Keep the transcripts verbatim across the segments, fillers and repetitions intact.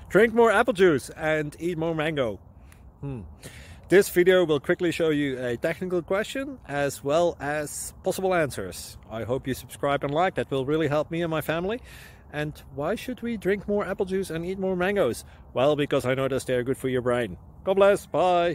Drink more apple juice and eat more mango. Hmm. This video will quickly show you a technical question as well as possible answers. I hope you subscribe and like, that will really help me and my family. And why should we drink more apple juice and eat more mangoes? Well, because I noticed they're good for your brain. God bless, bye!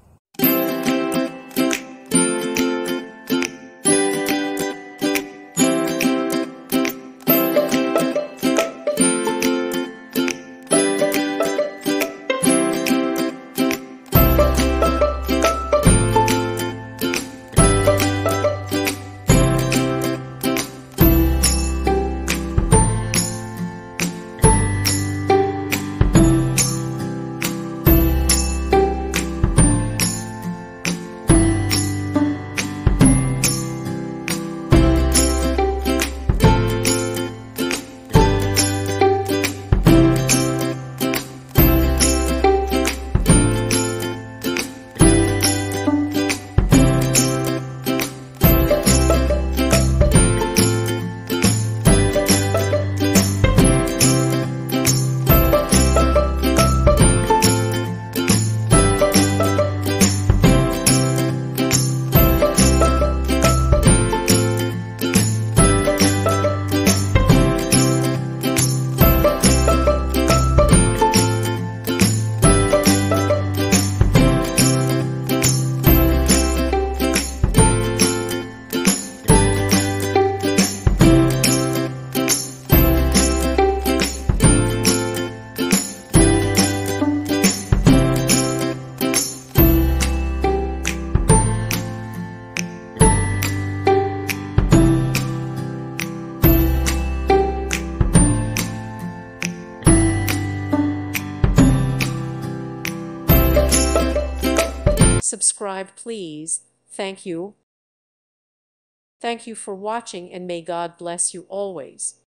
Subscribe, please. Thank you. Thank you for watching, and may God bless you always.